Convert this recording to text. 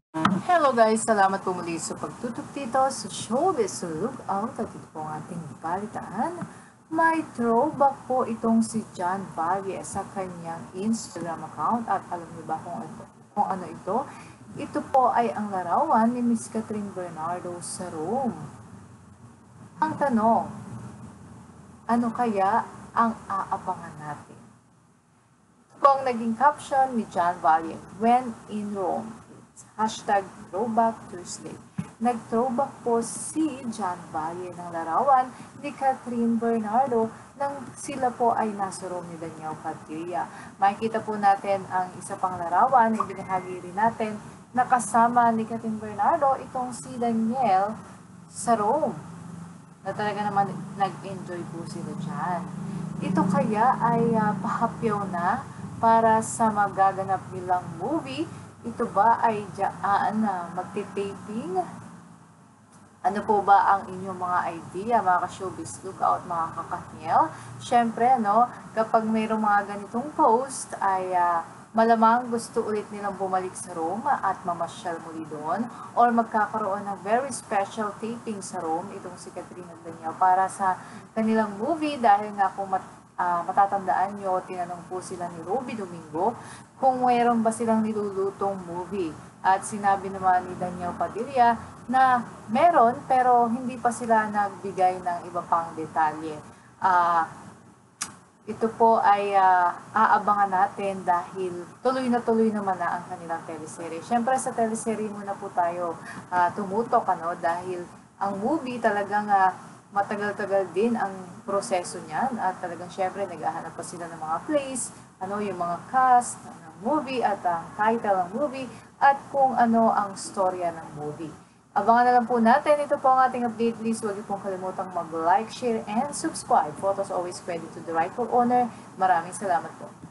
Hello guys! Salamat po muli sa pagtutok dito sa Showbiz Lookout at ito po ang ating balitaan. May throwback po itong si John Valle sa kanyang Instagram account at alam niyo ba kung ano ito? Ito po ay ang larawan ni Miss Catherine Bernardo sa Rome. Ang tanong, ano kaya ang aabangan natin? Ito po ang naging caption ni John Valle when in Rome. Hashtag Throwback Tuesday. Nag-throwback po si John Valle ng larawan ni Catherine Bernardo nang sila po ay nasa Rome ni Daniel Padilla. Makikita po natin ang isa pang larawan na ibinahagi rin natin na kasama ni Catherine Bernardo itong si Daniel sa Rome. Na talaga naman nag-enjoy po sila dyan. Ito kaya ay pahapyaw na para sa magaganap nilang movie. Ito ba ay dyan na magtitaping? Ano po ba ang inyong mga idea, mga ka-showbiz lookout, mga kakatniel? Siyempre, kapag mayroong mga ganitong post, ay malamang gusto ulit nilang bumalik sa Rome at mamasyal muli doon or magkakaroon ng very special taping sa Rome, itong si Catherine at Daniel, para sa kanilang movie dahil nga kung matatandaan nyo, tinanong po sila ni Ruby Domingo kung mayroon ba silang nilulutong movie. At sinabi naman ni Daniel Padilla na meron pero hindi pa sila nagbigay ng iba pang detalye. Ito po ay aabangan natin dahil tuloy naman na ang kanilang teleserye. Siyempre sa teleserye muna po tayo tumutok dahil ang movie talagang matagal-tagal din ang proseso niyan at talagang syempre naghahanap pa sila ng mga plays, yung mga cast ng movie at ang title ng movie at kung ano ang storya ng movie. Abangan na lang po natin. Ito po ang ating update. Please huwag niyo pong kalimutang mag-like, share, and subscribe. Photos always credit to the rightful owner. Maraming salamat po.